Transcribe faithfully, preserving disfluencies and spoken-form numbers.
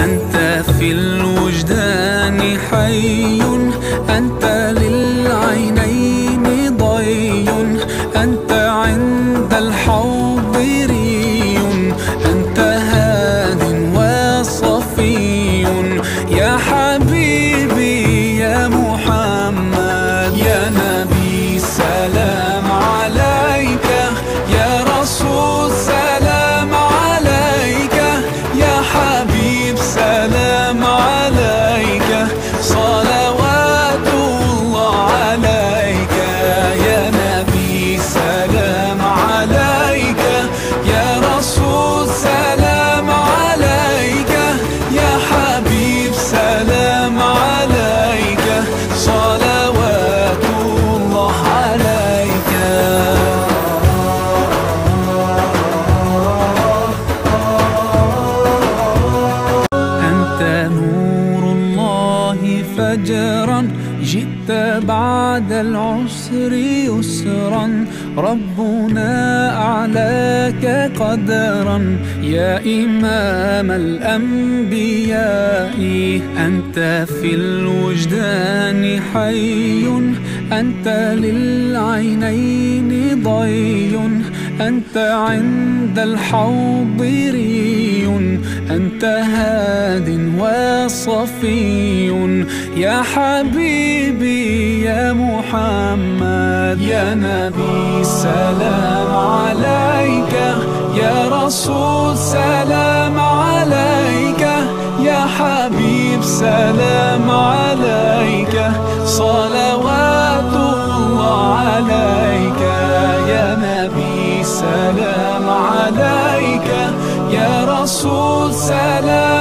أنت في الوجدان حي، أنت للعينين ضي، أنت عند الحوض ري، أنت هاد وصفي. يا حبيبي يا محمد، يا نبي سلام عليك، يا رسول سلام عليك، يا حبيب سلام عليك، صلوات الله عليك. يا نبي سلام عليك، يا رسول سلام عليك، يا حبيب سلام عليك، صلوات الله عليك. أنت نور الله فجرا، جئت بعد العسر يسرا، ربنا أعلاك قدرا، يا إمام الأنبياء. أنت في الوجدان حي، أنت للعينين ضي، أنت عند الحوض ري، أنت هاد وصفي. يا حبيبي يا محمد، يا نبي سلام عليك، يا رسول سلام عليك، يا حبيب سلام عليك، صلوات الله عليك. يا نبي سلام عليك، يا رسول سلام